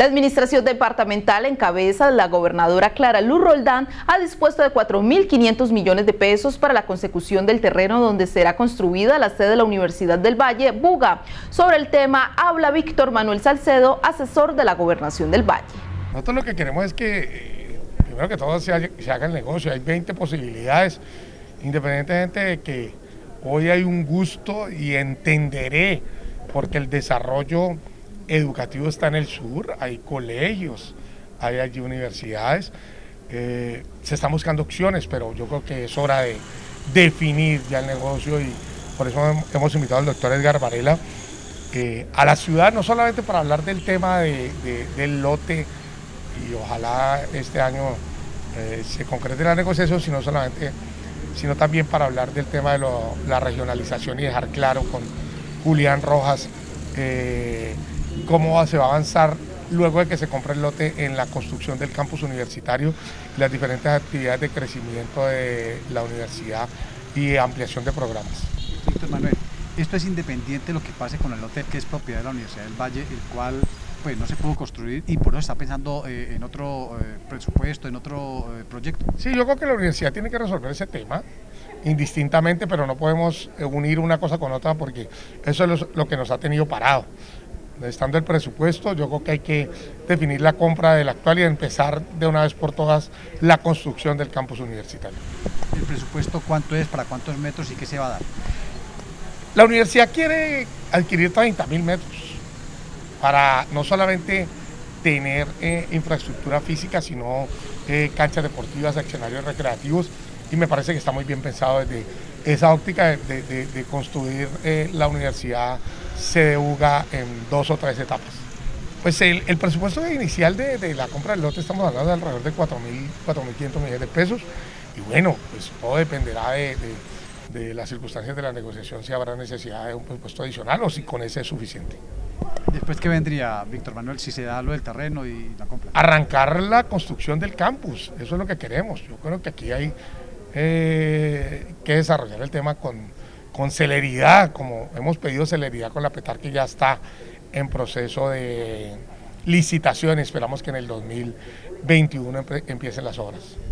La administración departamental en cabeza de la gobernadora Clara Luz Roldán ha dispuesto de 4.500 millones de pesos para la consecución del terreno donde será construida la sede de la Universidad del Valle, Buga. Sobre el tema habla Víctor Manuel Salcedo, asesor de la Gobernación del Valle. Nosotros lo que queremos es que, primero que todo, se haga el negocio. Hay 20 posibilidades, independientemente de que hoy hay un gusto y entenderé, porque el desarrollo educativo está en el sur, hay colegios, hay allí universidades, se están buscando opciones, pero yo creo que es hora de definir ya el negocio y por eso hemos invitado al doctor Edgar Varela a la ciudad, no solamente para hablar del tema del lote y ojalá este año se concrete la negociación, sino también para hablar del tema de la regionalización y dejar claro con Julián Rojas cómo se va a avanzar luego de que se compre el lote en la construcción del campus universitario, las diferentes actividades de crecimiento de la universidad y ampliación de programas. Víctor Manuel, esto es independiente de lo que pase con el lote que es propiedad de la Universidad del Valle, el cual pues no se pudo construir y por eso está pensando en otro presupuesto, en otro proyecto. Sí, yo creo que la universidad tiene que resolver ese tema indistintamente, pero no podemos unir una cosa con otra porque eso es lo que nos ha tenido parado. Estando el presupuesto, yo creo que hay que definir la compra del actual y empezar de una vez por todas la construcción del campus universitario. ¿El presupuesto cuánto es, para cuántos metros y qué se va a dar? La universidad quiere adquirir 30.000 metros para no solamente tener infraestructura física, sino canchas deportivas, escenarios recreativos, y me parece que está muy bien pensado desde esa óptica de construir la universidad sede UGA en 2 o 3 etapas. Pues el presupuesto inicial de la compra del lote estamos hablando de alrededor de 4.500 millones de pesos, y bueno, pues todo dependerá de las circunstancias de la negociación, si habrá necesidad de un presupuesto adicional o si con ese es suficiente. Después, ¿qué vendría, Víctor Manuel, si se da lo del terreno y la compra? Arrancar la construcción del campus, eso es lo que queremos. Yo creo que aquí hay que desarrollar el tema con celeridad, como hemos pedido celeridad con la PETAR, que ya está en proceso de licitación. Esperamos que en el 2021 empiecen las obras.